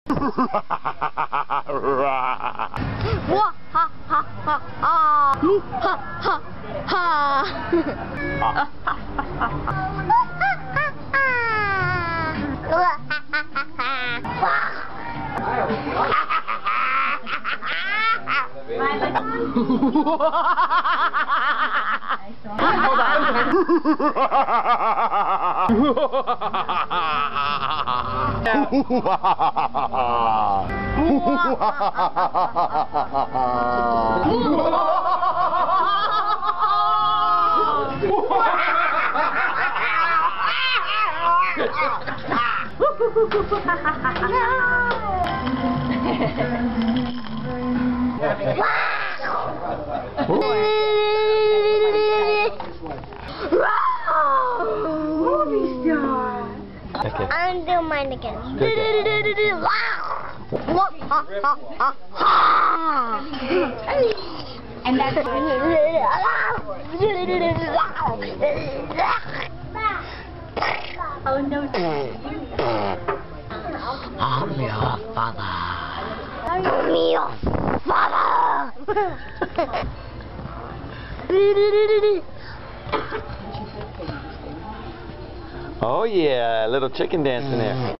Okay. I'm doing mine again. And that's oh no. I'm your father. I'm your father. Oh yeah, a little chicken dance in there.